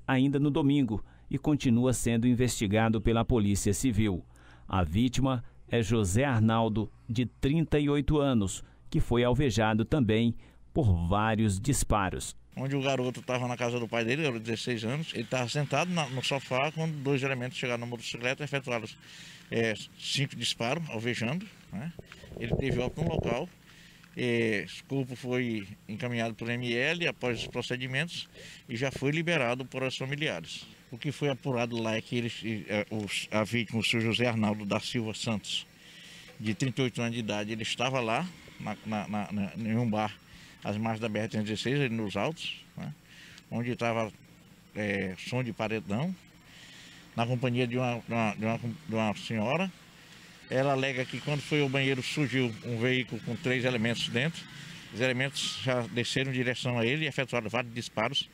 ainda no domingo e continua sendo investigado pela Polícia Civil. A vítima é José Arnaldo, de 38 anos, que foi alvejado também por vários disparos. Onde o garoto estava na casa do pai dele, era 16 anos, ele estava sentado no sofá quando dois elementos chegaram na motocicleta e efetuaram 5 disparos, alvejando, né? Ele teve óbito no local. O corpo foi encaminhado por ML após os procedimentos e já foi liberado por os familiares. O que foi apurado lá é que a vítima, o senhor José Arnaldo da Silva Santos, de 38 anos de idade, ele estava lá em um bar às margens da BR-316, ali nos altos, né, onde estava som de paredão, na companhia de uma senhora. Ela alega que quando foi ao banheiro surgiu um veículo com 3 elementos dentro. Os elementos já desceram em direção a ele e efetuaram vários disparos.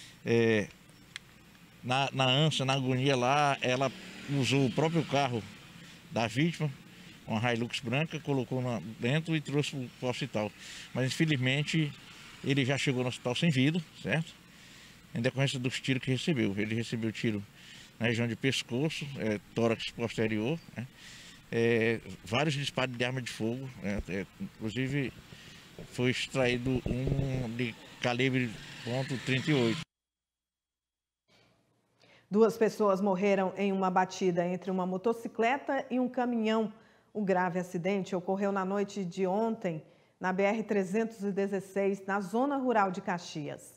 Na ânsia, na agonia lá, ela usou o próprio carro da vítima, uma Hilux branca, colocou dentro e trouxe para o hospital. Mas infelizmente ele já chegou no hospital sem vida, certo? Em decorrência dos tiros que recebeu. Ele recebeu tiro na região de pescoço, tórax posterior, né? Vários disparos de arma de fogo, inclusive foi extraído um de calibre .38. 2 pessoas morreram em uma batida entre uma motocicleta e um caminhão. O grave acidente ocorreu na noite de ontem, na BR-316, na zona rural de Caxias.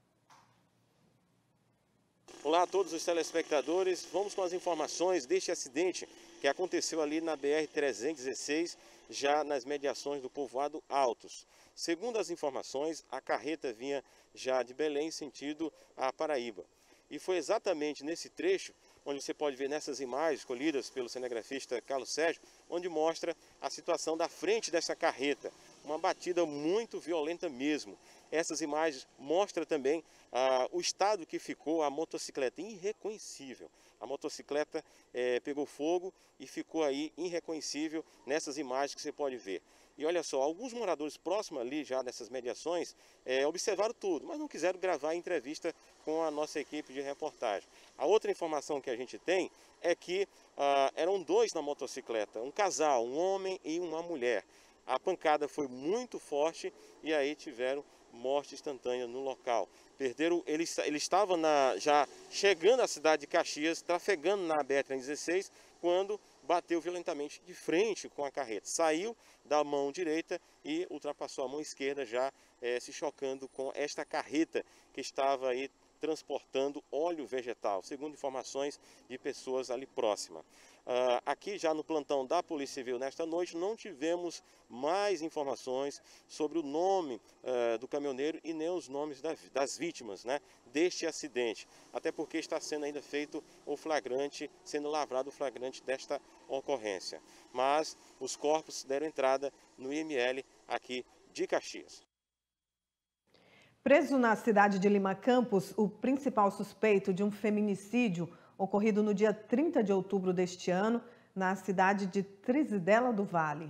Olá a todos os telespectadores, vamos com as informações deste acidente que aconteceu ali na BR-316, já nas mediações do povoado Altos. Segundo as informações, a carreta vinha já de Belém, sentido a Paraíba. E foi exatamente nesse trecho, onde você pode ver nessas imagens escolhidas pelo cinegrafista Carlos Sérgio, onde mostra a situação da frente dessa carreta. Uma batida muito violenta mesmo. Essas imagens mostram também o estado que ficou a motocicleta, irreconhecível. A motocicleta pegou fogo e ficou aí irreconhecível nessas imagens que você pode ver. E olha só, alguns moradores próximos ali já dessas mediações observaram tudo, mas não quiseram gravar a entrevista com a nossa equipe de reportagem. A outra informação que a gente tem é que eram 2 na motocicleta, um casal, um homem e uma mulher. A pancada foi muito forte e aí tiveram morte instantânea no local. Ele estava já chegando à cidade de Caxias, trafegando na BR-316, quando bateu violentamente de frente com a carreta. Saiu da mão direita e ultrapassou a mão esquerda, já se chocando com esta carreta que estava aí transportando óleo vegetal, segundo informações de pessoas ali próximas. Aqui já no plantão da Polícia Civil nesta noite não tivemos mais informações sobre o nome do caminhoneiro e nem os nomes das vítimas, né, deste acidente, até porque está sendo ainda feito o flagrante, sendo lavrado o flagrante desta ocorrência. Mas os corpos deram entrada no IML aqui de Caxias. Preso na cidade de Lima Campos, o principal suspeito de um feminicídio ocorrido no dia 30 de outubro deste ano, na cidade de Trizidela do Vale.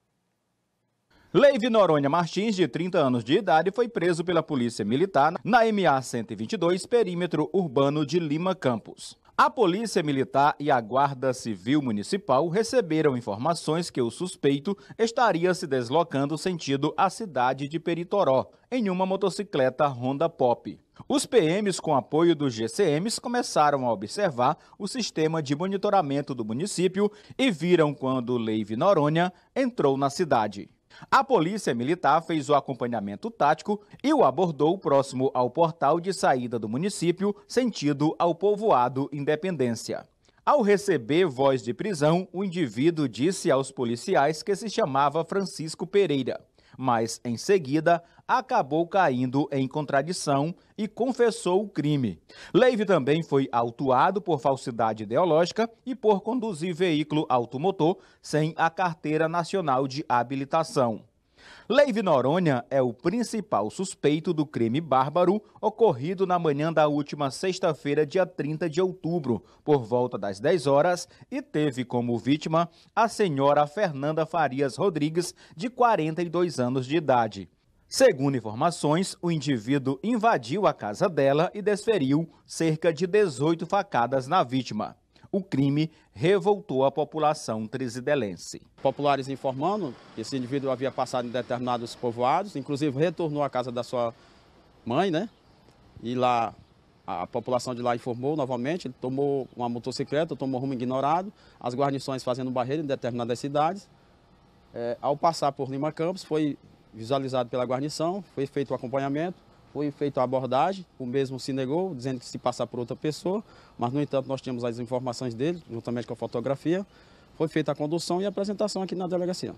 Leive Noronha Martins, de 30 anos de idade, foi preso pela Polícia Militar na MA 122, perímetro urbano de Lima Campos. A Polícia Militar e a Guarda Civil Municipal receberam informações que o suspeito estaria se deslocando sentido a cidade de Peritoró, em uma motocicleta Honda Pop. Os PMs, com apoio dos GCMs, começaram a observar o sistema de monitoramento do município e viram quando Leive Noronha entrou na cidade. A Polícia Militar fez o acompanhamento tático e o abordou próximo ao portal de saída do município, sentido ao povoado Independência. Ao receber voz de prisão, o indivíduo disse aos policiais que se chamava Francisco Pereira, mas em seguida acabou caindo em contradição e confessou o crime. Leive também foi autuado por falsidade ideológica e por conduzir veículo automotor sem a Carteira Nacional de Habilitação. Leive Noronha é o principal suspeito do crime bárbaro ocorrido na manhã da última sexta-feira, dia 30 de outubro, por volta das 10 horas, e teve como vítima a senhora Fernanda Farias Rodrigues, de 42 anos de idade. Segundo informações, o indivíduo invadiu a casa dela e desferiu cerca de 18 facadas na vítima. O crime revoltou a população trisidelense. Populares informando que esse indivíduo havia passado em determinados povoados, inclusive retornou à casa da sua mãe, né? E lá a população de lá informou novamente, ele tomou uma motocicleta, tomou rumo ignorado, as guarnições fazendo barreira em determinadas cidades. Ao passar por Lima Campos, foi visualizado pela guarnição, foi feito o acompanhamento, foi feita a abordagem, o mesmo se negou, dizendo que se passar por outra pessoa, mas, no entanto, nós tínhamos as informações dele, juntamente com a fotografia, foi feita a condução e a apresentação aqui na delegacia.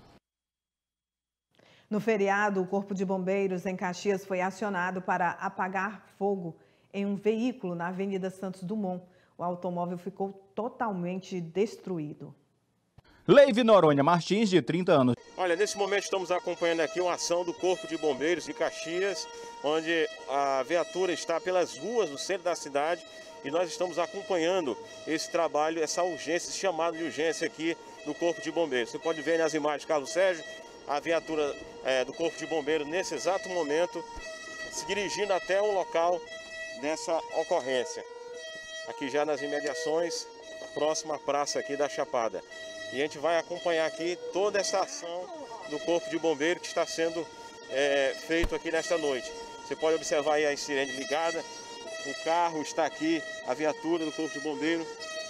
No feriado, o Corpo de Bombeiros em Caxias foi acionado para apagar fogo em um veículo na Avenida Santos Dumont. O automóvel ficou totalmente destruído. Leive Noronha Martins, de 30 anos. Olha, nesse momento estamos acompanhando aqui uma ação do Corpo de Bombeiros de Caxias, onde a viatura está pelas ruas do centro da cidade e nós estamos acompanhando esse trabalho, essa urgência, esse chamado de urgência aqui do Corpo de Bombeiros. Você pode ver nas imagens, Carlos Sérgio, a viatura do Corpo de Bombeiros nesse exato momento se dirigindo até o local dessa ocorrência. Aqui já nas imediações, próxima à praça aqui da Chapada. E a gente vai acompanhar aqui toda essa ação do Corpo de Bombeiros que está sendo feito aqui nesta noite. Você pode observar aí a sirene ligada, o carro está aqui, a viatura do Corpo de Bombeiros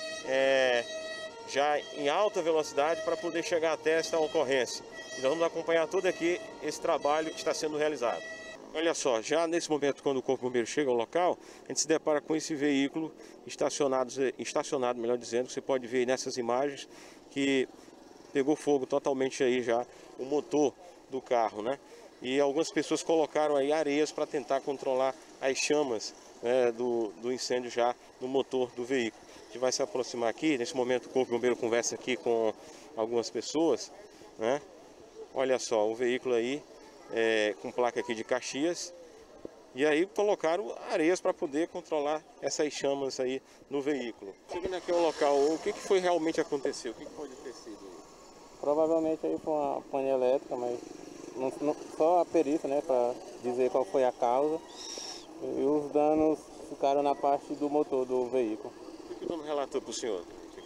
já em alta velocidade para poder chegar até esta ocorrência. E nós vamos acompanhar todo aqui esse trabalho que está sendo realizado. Olha só, já nesse momento, quando o Corpo de Bombeiros chega ao local, a gente se depara com esse veículo estacionado, melhor dizendo, você pode ver nessas imagens que pegou fogo totalmente aí já o motor do carro, né? E algumas pessoas colocaram aí areias para tentar controlar as chamas, né, do incêndio já no motor do veículo. A gente vai se aproximar aqui, nesse momento o Corpo de Bombeiros conversa aqui com algumas pessoas, né? Olha só, o veículo aí com placa aqui de Caxias, e aí colocaram areias para poder controlar essas chamas aí no veículo. Chegando aqui ao local, o que foi realmente aconteceu? O que pode ter sido? Provavelmente aí foi uma pane elétrica, mas não só a perícia, né, para dizer qual foi a causa. E os danos ficaram na parte do motor do veículo. O que o dono relatou para o senhor?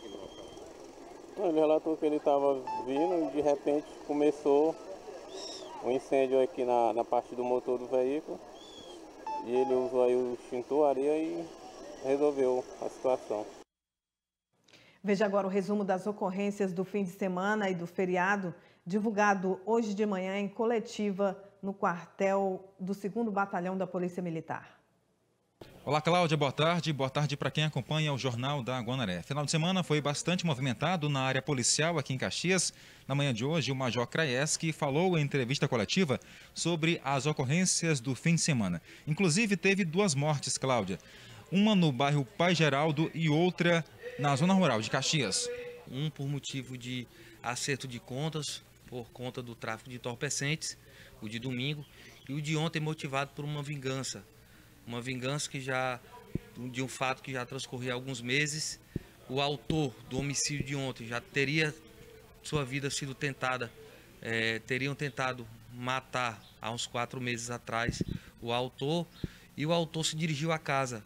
Ele relatou que ele estava vindo e de repente começou um incêndio aqui na parte do motor do veículo. E ele usou aí o extintor, a areia e resolveu a situação. Veja agora o resumo das ocorrências do fim de semana e do feriado, divulgado hoje de manhã em coletiva no quartel do 2º Batalhão da Polícia Militar. Olá, Cláudia, boa tarde. Boa tarde para quem acompanha o Jornal da Guanaré. Final de semana foi bastante movimentado na área policial aqui em Caxias. Na manhã de hoje, o Major Kraeski falou em entrevista coletiva sobre as ocorrências do fim de semana. Inclusive, teve 2 mortes, Cláudia. Uma no bairro Pai Geraldo e outra na zona rural de Caxias. Um por motivo de acerto de contas, por conta do tráfico de entorpecentes, o de domingo, e o de ontem motivado por uma vingança. Uma vingança de um fato que já transcorria há alguns meses. O autor do homicídio de ontem já teria sua vida sido tentada, teriam tentado matar há uns 4 meses atrás o autor, e o autor se dirigiu à casa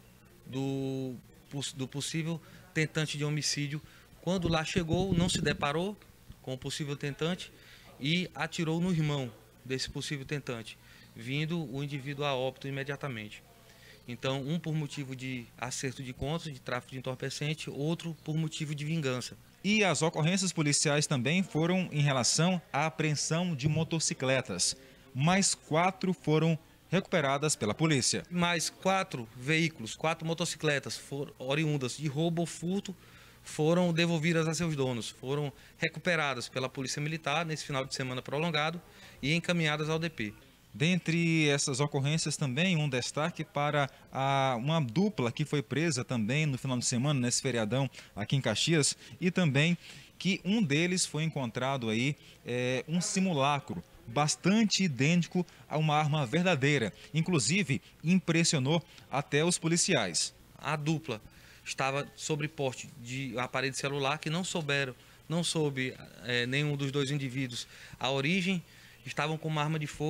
do possível tentante de homicídio. Quando lá chegou, não se deparou com o possível tentante e atirou no irmão desse possível tentante, vindo o indivíduo a óbito imediatamente. Então, um por motivo de acerto de contas, de tráfico de entorpecente, outro por motivo de vingança. E as ocorrências policiais também foram em relação à apreensão de motocicletas. Mais 4 foram recuperadas pela polícia. Mais 4 veículos, 4 motocicletas oriundas de roubo ou furto foram devolvidas a seus donos. Foram recuperadas pela Polícia Militar nesse final de semana prolongado e encaminhadas ao DP. Dentre essas ocorrências também, um destaque para uma dupla que foi presa também no final de semana, nesse feriadão aqui em Caxias, e também que um deles foi encontrado aí um simulacro bastante idêntico a uma arma verdadeira. Inclusive, impressionou até os policiais. A dupla estava sob porte de um aparelho celular que não soube nenhum dos 2 indivíduos a origem, estavam com uma arma de fogo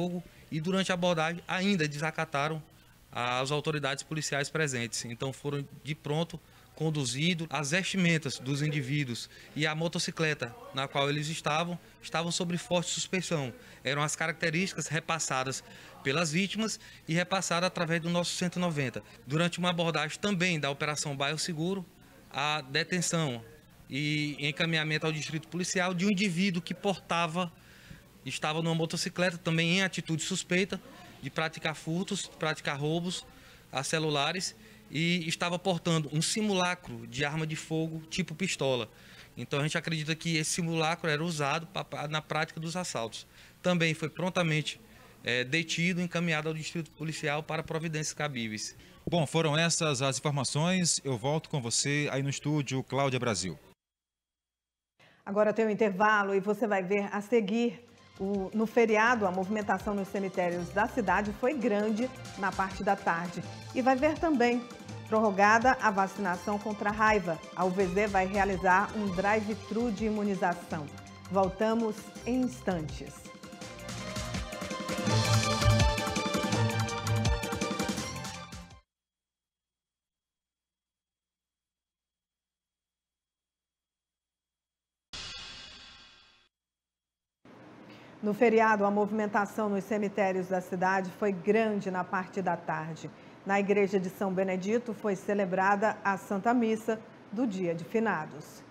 e durante a abordagem ainda desacataram as autoridades policiais presentes. Então foram de pronto conduzidos as vestimentas dos indivíduos e a motocicleta na qual eles estavam sob forte suspeição. Eram as características repassadas pelas vítimas e repassadas através do nosso 190. Durante uma abordagem também da Operação Bairro Seguro, a detenção e encaminhamento ao distrito policial de um indivíduo que estava numa motocicleta também em atitude suspeita de praticar furtos, praticar roubos a celulares e estava portando um simulacro de arma de fogo tipo pistola. Então a gente acredita que esse simulacro era usado na prática dos assaltos. Também foi prontamente detido e encaminhado ao distrito policial para providências cabíveis. Bom, foram essas as informações. Eu volto com você aí no estúdio, Cláudia Brasil. Agora tem um intervalo e você vai ver a seguir. No feriado, a movimentação nos cemitérios da cidade foi grande na parte da tarde. E vai ver também prorrogada a vacinação contra a raiva. A UVZ vai realizar um drive-thru de imunização. Voltamos em instantes. No feriado, a movimentação nos cemitérios da cidade foi grande na parte da tarde. Na igreja de São Benedito foi celebrada a Santa Missa do Dia de Finados.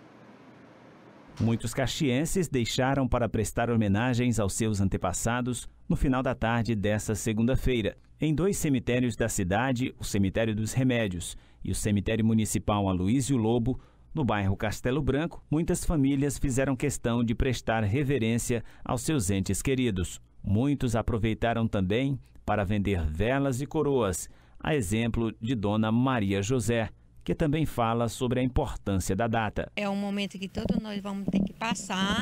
Muitos caxienses deixaram para prestar homenagens aos seus antepassados no final da tarde desta segunda-feira. Em 2 cemitérios da cidade, o Cemitério dos Remédios e o Cemitério Municipal Aloísio Lobo, no bairro Castelo Branco, muitas famílias fizeram questão de prestar reverência aos seus entes queridos. Muitos aproveitaram também para vender velas e coroas, a exemplo de Dona Maria José, que também fala sobre a importância da data. É um momento que todos nós vamos ter que passar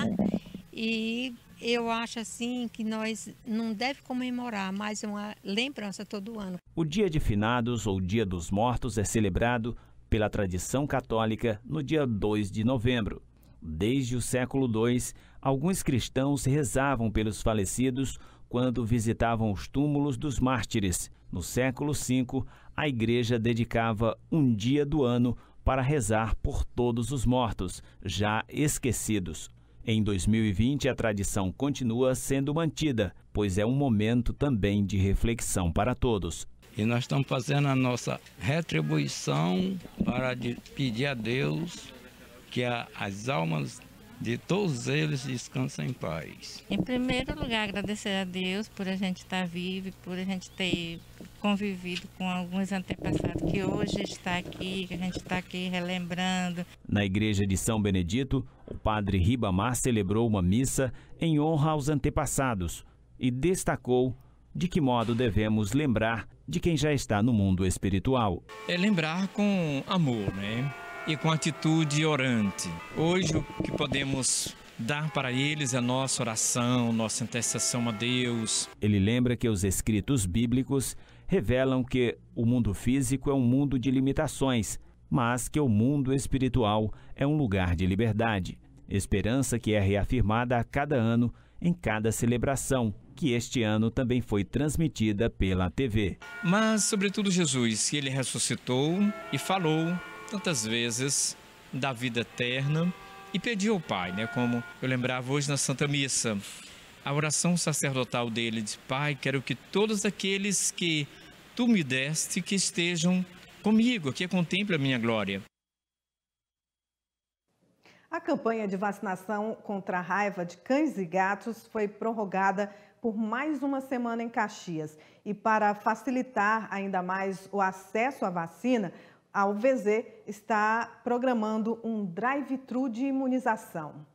e eu acho assim que nós não devemos comemorar, mas é uma lembrança todo ano. O Dia de Finados ou Dia dos Mortos é celebrado pela tradição católica no dia 2 de novembro. Desde o século II, alguns cristãos rezavam pelos falecidos quando visitavam os túmulos dos mártires. No século V, a igreja dedicava um dia do ano para rezar por todos os mortos, já esquecidos. Em 2020, a tradição continua sendo mantida, pois é um momento também de reflexão para todos. E nós estamos fazendo a nossa retribuição para pedir a Deus que as almas de todos eles descansem em paz. Em primeiro lugar, agradecer a Deus por a gente estar vivo, por a gente ter convivido com alguns antepassados que hoje está aqui, que a gente está aqui relembrando. Na igreja de São Benedito, o padre Ribamar celebrou uma missa em honra aos antepassados e destacou de que modo devemos lembrar de quem já está no mundo espiritual. É lembrar com amor, né? E com atitude orante. Hoje o que podemos dar para eles é a nossa oração, nossa intercessão a Deus. Ele lembra que os escritos bíblicos revelam que o mundo físico é um mundo de limitações, mas que o mundo espiritual é um lugar de liberdade. Esperança que é reafirmada a cada ano, em cada celebração, que este ano também foi transmitida pela TV. Mas, sobretudo, Jesus, que ele ressuscitou e falou tantas vezes da vida eterna e pediu ao Pai, né? Como eu lembrava hoje na Santa Missa, a oração sacerdotal dele de Pai, quero que todos aqueles que tu me deste, que estejam comigo, que contemplem a minha glória. A campanha de vacinação contra a raiva de cães e gatos foi prorrogada por mais uma semana em Caxias. E para facilitar ainda mais o acesso à vacina, a UVZ está programando um drive-thru de imunização.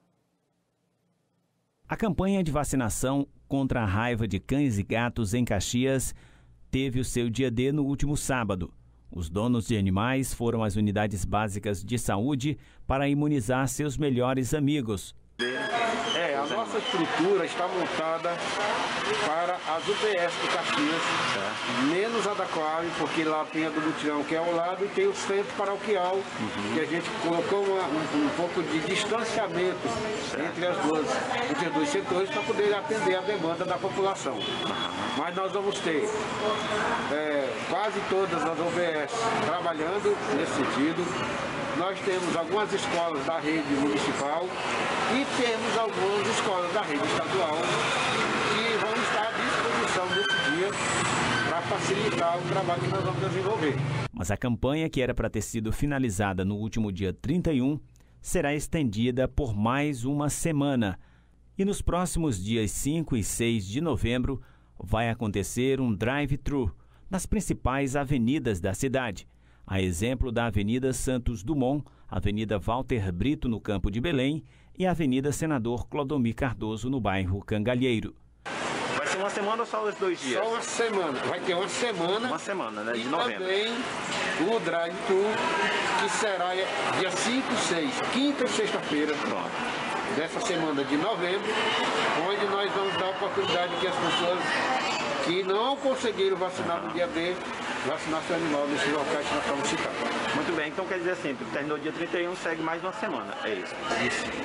A campanha de vacinação contra a raiva de cães e gatos em Caxias teve o seu dia D no último sábado. Os donos de animais foram às unidades básicas de saúde para imunizar seus melhores amigos. A nossa nossa estrutura está montada para as UBS de Caxias, menos a da Quali, porque lá tem a do Mutirão, que é ao lado, e tem o centro paroquial, que a gente colocou um pouco de distanciamento entre os dois setores para poder atender a demanda da população. Mas nós vamos ter quase todas as UBS trabalhando nesse sentido. Nós temos algumas escolas da rede municipal e temos algumas escolas da rede estadual que vão estar à disposição desse dia para facilitar o trabalho que nós vamos desenvolver. Mas a campanha, que era para ter sido finalizada no último dia 31, será estendida por mais uma semana. E nos próximos dias 5 e 6 de novembro vai acontecer um drive-thru nas principais avenidas da cidade. A exemplo da Avenida Santos Dumont, Avenida Walter Brito, no Campo de Belém, e a Avenida Senador Clodomir Cardoso, no bairro Cangalheiro. Vai ser uma semana ou só os 2 dias? Só uma semana. Vai ter uma semana. Uma semana, né? De novembro. E também o drive-thru, que será dia 5 e 6, quinta e sexta-feira. Dessa semana de novembro, onde nós vamos dar a oportunidade que as pessoas que não conseguiram vacinar no dia D, vacinar seu animal nesses locais que nós estamos citando. Muito bem, então quer dizer assim, terminou dia 31, segue mais uma semana, é isso? Isso.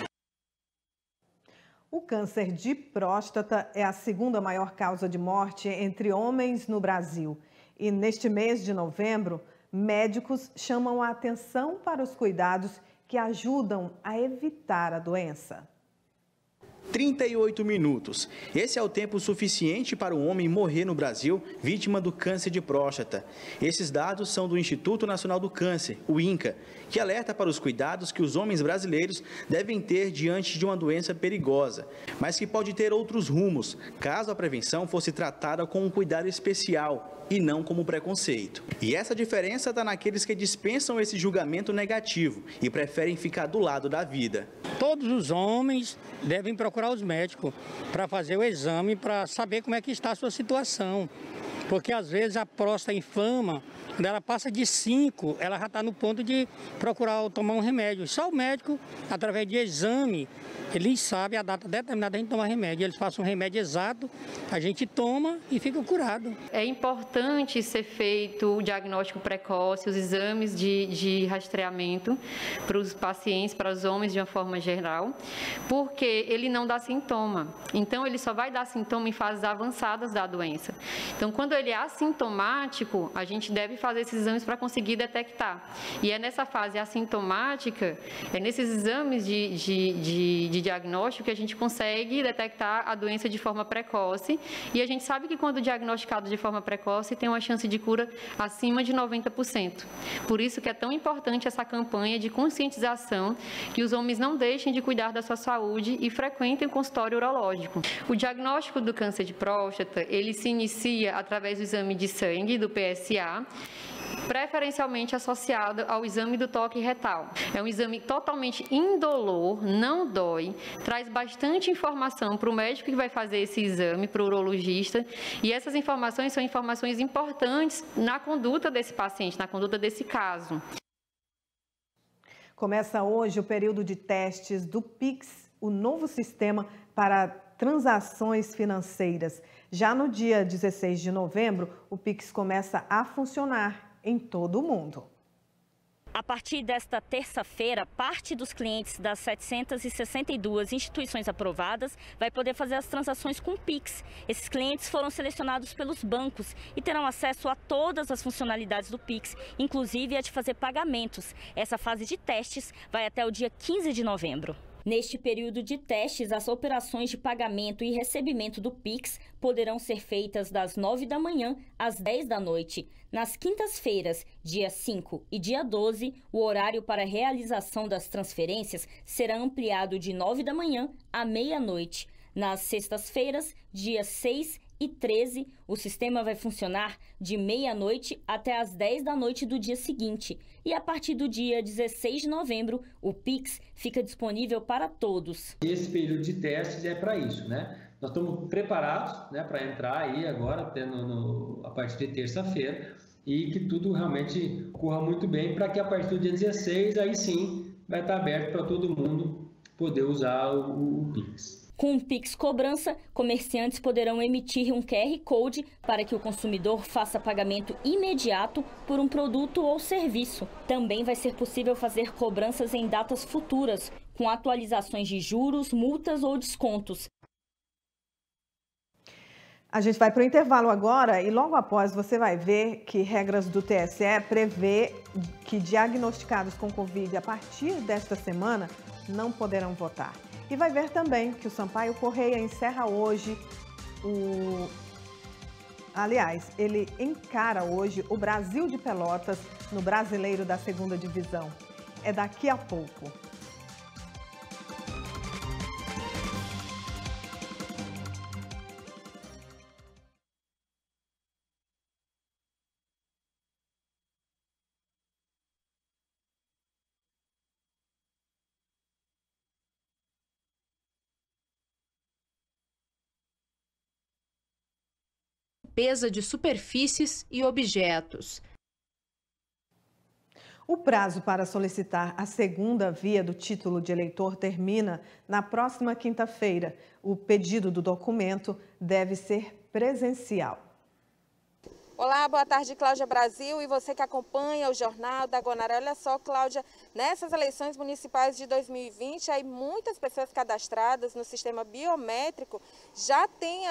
O câncer de próstata é a segunda maior causa de morte entre homens no Brasil. E neste mês de novembro, médicos chamam a atenção para os cuidados que ajudam a evitar a doença. 38 minutos. Esse é o tempo suficiente para um homem morrer no Brasil vítima do câncer de próstata. Esses dados são do Instituto Nacional do Câncer, o INCA, que alerta para os cuidados que os homens brasileiros devem ter diante de uma doença perigosa, mas que pode ter outros rumos, caso a prevenção fosse tratada com um cuidado especial e não como preconceito. E essa diferença está naqueles que dispensam esse julgamento negativo e preferem ficar do lado da vida. Todos os homens devem procurar os médicos para fazer o exame, para saber como é que está a sua situação. Porque às vezes a próstata inflama, quando ela passa de 5, ela já está no ponto de procurar ou tomar um remédio. Só o médico, através de exame, ele sabe a data determinada de a gente tomar remédio. Eles passam um remédio exato, a gente toma e fica curado. É importante ser feito o diagnóstico precoce, os exames de rastreamento para os pacientes, para os homens de uma forma geral, porque ele não dá sintoma. Então, ele só vai dar sintoma em fases avançadas da doença. Então, quando ele é assintomático, a gente deve fazer esses exames para conseguir detectar. E é nessa fase assintomática, é nesses exames de diagnóstico que a gente consegue detectar a doença de forma precoce, e a gente sabe que quando diagnosticado de forma precoce tem uma chance de cura acima de 90%. Por isso que é tão importante essa campanha de conscientização, que os homens não deixem de cuidar da sua saúde e frequentem o consultório urológico. O diagnóstico do câncer de próstata, ele se inicia através do exame de sangue, do PSA, preferencialmente associado ao exame do toque retal. É um exame totalmente indolor, não dói, traz bastante informação para o médico que vai fazer esse exame, para o urologista, e essas informações são informações importantes na conduta desse paciente, na conduta desse caso. Começa hoje o período de testes do Pix, o novo sistema para transações financeiras. Já no dia 16 de novembro, o Pix começa a funcionar em todo o mundo. A partir desta terça-feira, parte dos clientes das 762 instituições aprovadas vai poder fazer as transações com Pix. Esses clientes foram selecionados pelos bancos e terão acesso a todas as funcionalidades do Pix, inclusive a de fazer pagamentos. Essa fase de testes vai até o dia 15 de novembro. Neste período de testes, as operações de pagamento e recebimento do Pix poderão ser feitas das 9 da manhã às 10 da noite. Nas quintas-feiras, dia 5 e dia 12, o horário para a realização das transferências será ampliado de 9 da manhã à meia-noite. Nas sextas-feiras, dia 6 e 13, o sistema vai funcionar de meia-noite até às 10 da noite do dia seguinte. E a partir do dia 16 de novembro, o Pix fica disponível para todos. Esse período de testes é para isso, né? Nós estamos preparados, né, para entrar aí agora, a partir de terça-feira, e que tudo realmente corra muito bem, para que a partir do dia 16, aí sim, vai estar aberto para todo mundo poder usar o Pix. Com o Pix Cobrança, comerciantes poderão emitir um QR Code para que o consumidor faça pagamento imediato por um produto ou serviço. Também vai ser possível fazer cobranças em datas futuras, com atualizações de juros, multas ou descontos. A gente vai para o intervalo agora e logo após você vai ver que regras do TSE prevê que diagnosticados com Covid a partir desta semana não poderão votar. E vai ver também que o Sampaio Corrêa encerra hoje ele encara hoje o Brasil de Pelotas no Brasileiro da 2ª Divisão. É daqui a pouco. Limpeza de superfícies e objetos. O prazo para solicitar a 2ª via do título de eleitor termina na próxima quinta-feira. O pedido do documento deve ser presencial. Olá, boa tarde, Cláudia Brasil, e você que acompanha o Jornal da Guanaré. Olha só, Cláudia, nessas eleições municipais de 2020, aí muitas pessoas cadastradas no sistema biométrico já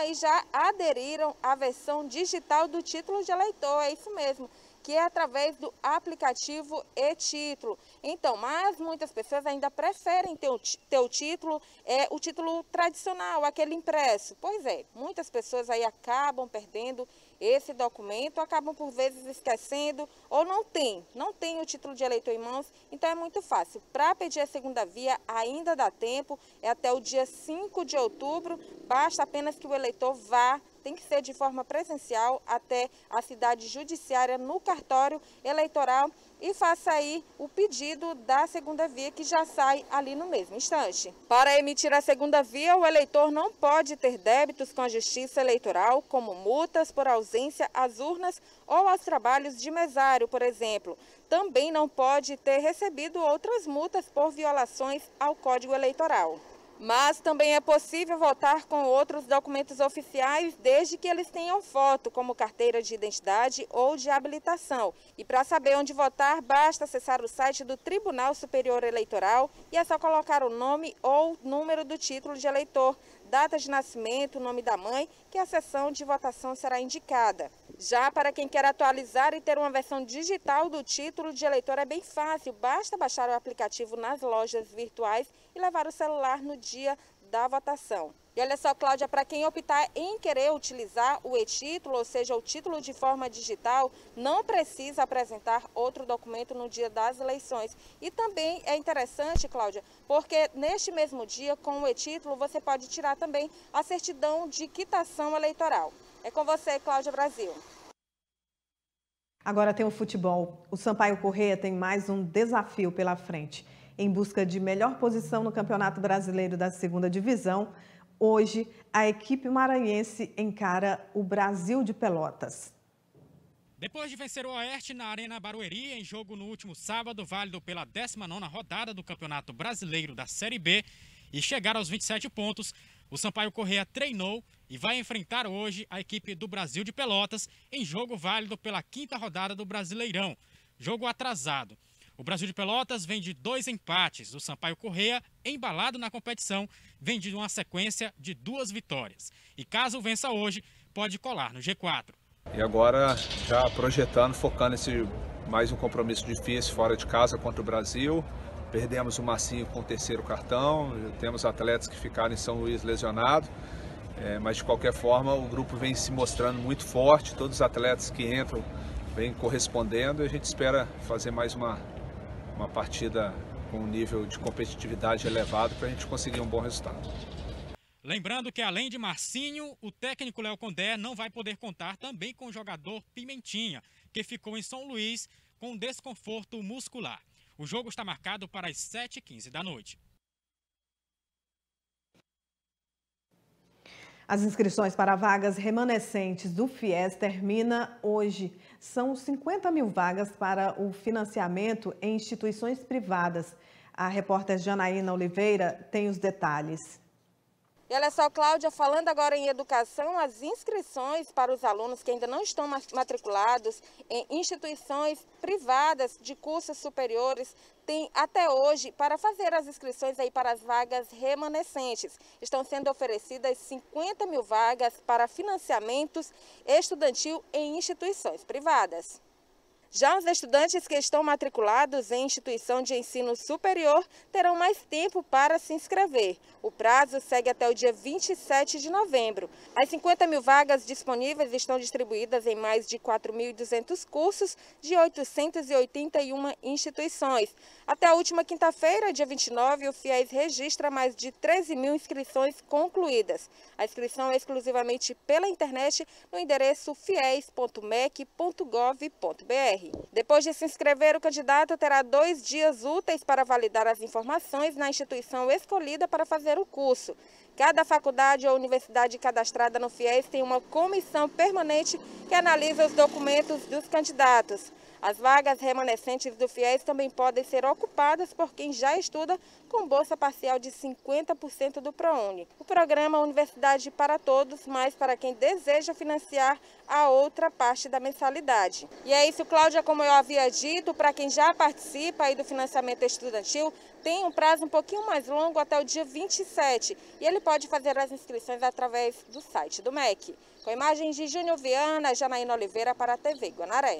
aderiram à versão digital do título de eleitor, é isso mesmo, que é através do aplicativo e-título. Então, mas muitas pessoas ainda preferem ter o título tradicional, aquele impresso. Pois é, muitas pessoas aí acabam perdendo esse documento, acabam por vezes esquecendo ou não tem o título de eleitor em mãos, então é muito fácil. Para pedir a 2ª via ainda dá tempo, é até o dia 5 de outubro, basta apenas que o eleitor vá, tem que ser de forma presencial, até a cidade judiciária no cartório eleitoral e faça aí o pedido da 2ª via, que já sai ali no mesmo instante. Para emitir a 2ª via, o eleitor não pode ter débitos com a Justiça Eleitoral, como multas por ausência às urnas ou aos trabalhos de mesário, por exemplo. Também não pode ter recebido outras multas por violações ao Código Eleitoral. Mas também é possível votar com outros documentos oficiais, desde que eles tenham foto, como carteira de identidade ou de habilitação. E para saber onde votar, basta acessar o site do Tribunal Superior Eleitoral e é só colocar o nome ou número do título de eleitor, data de nascimento, nome da mãe, que a sessão de votação será indicada. Já para quem quer atualizar e ter uma versão digital do título de eleitor é bem fácil, basta baixar o aplicativo nas lojas virtuais e levar o celular no dia da votação. E olha só, Cláudia, para quem optar em querer utilizar o e-título, ou seja, o título de forma digital, não precisa apresentar outro documento no dia das eleições. E também é interessante, Cláudia, porque neste mesmo dia, com o e-título, você pode tirar também a certidão de quitação eleitoral. É com você, Cláudia Brasil. Agora tem o futebol. O Sampaio Corrêa tem mais um desafio pela frente. Em busca de melhor posição no Campeonato Brasileiro da 2ª Divisão, hoje a equipe maranhense encara o Brasil de Pelotas. Depois de vencer o Oeste na Arena Barueri em jogo no último sábado, válido pela 19ª rodada do Campeonato Brasileiro da Série B, e chegar aos 27 pontos, o Sampaio Corrêa treinou e vai enfrentar hoje a equipe do Brasil de Pelotas em jogo válido pela 5ª rodada do Brasileirão, jogo atrasado. O Brasil de Pelotas vem de 2 empates. O Sampaio Corrêa, embalado na competição, vem de uma sequência de 2 vitórias. E caso vença hoje, pode colar no G4. E agora já projetando, focando esse mais um compromisso difícil fora de casa contra o Brasil. Perdemos o Marcinho com o 3º cartão, temos atletas que ficaram em São Luís lesionados. Mas de qualquer forma o grupo vem se mostrando muito forte, todos os atletas que entram vêm correspondendo e a gente espera fazer mais uma partida com um nível de competitividade elevado para a gente conseguir um bom resultado. Lembrando que além de Marcinho, o técnico Léo Condé não vai poder contar também com o jogador Pimentinha, que ficou em São Luís com desconforto muscular. O jogo está marcado para as 7h15 da noite. As inscrições para vagas remanescentes do FIES termina hoje. São 50 mil vagas para o financiamento em instituições privadas. A repórter Janaína Oliveira tem os detalhes. E olha só, Cláudia, falando agora em educação, as inscrições para os alunos que ainda não estão matriculados em instituições privadas de cursos superiores têm até hoje para fazer as inscrições aí para as vagas remanescentes. Estão sendo oferecidas 50 mil vagas para financiamentos estudantil em instituições privadas. Já os estudantes que estão matriculados em instituição de ensino superior terão mais tempo para se inscrever. O prazo segue até o dia 27 de novembro. As 50 mil vagas disponíveis estão distribuídas em mais de 4.200 cursos de 881 instituições. Até a última quinta-feira, dia 29, o FIES registra mais de 13 mil inscrições concluídas. A inscrição é exclusivamente pela internet no endereço fies.mec.gov.br. Depois de se inscrever, o candidato terá 2 dias úteis para validar as informações na instituição escolhida para fazer o curso. Cada faculdade ou universidade cadastrada no FIES tem uma comissão permanente que analisa os documentos dos candidatos. As vagas remanescentes do FIES também podem ser ocupadas por quem já estuda com bolsa parcial de 50% do ProUni. O programa Universidade para Todos, mas para quem deseja financiar a outra parte da mensalidade. E é isso, Cláudia, como eu havia dito, para quem já participa aí do financiamento estudantil, tem um prazo um pouquinho mais longo até o dia 27 e ele pode fazer as inscrições através do site do MEC. Com imagens de Júnior Viana, Janaína Oliveira para a TV Guanaré.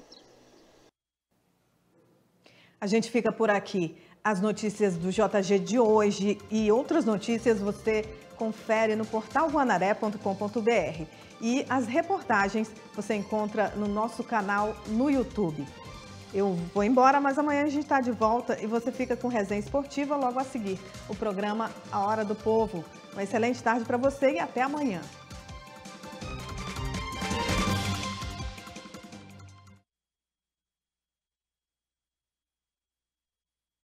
A gente fica por aqui. As notícias do JG de hoje e outras notícias você confere no portal guanaré.com.br. E as reportagens você encontra no nosso canal no YouTube. Eu vou embora, mas amanhã a gente está de volta e você fica com Resenha Esportiva logo a seguir. O programa A Hora do Povo. Uma excelente tarde para você e até amanhã.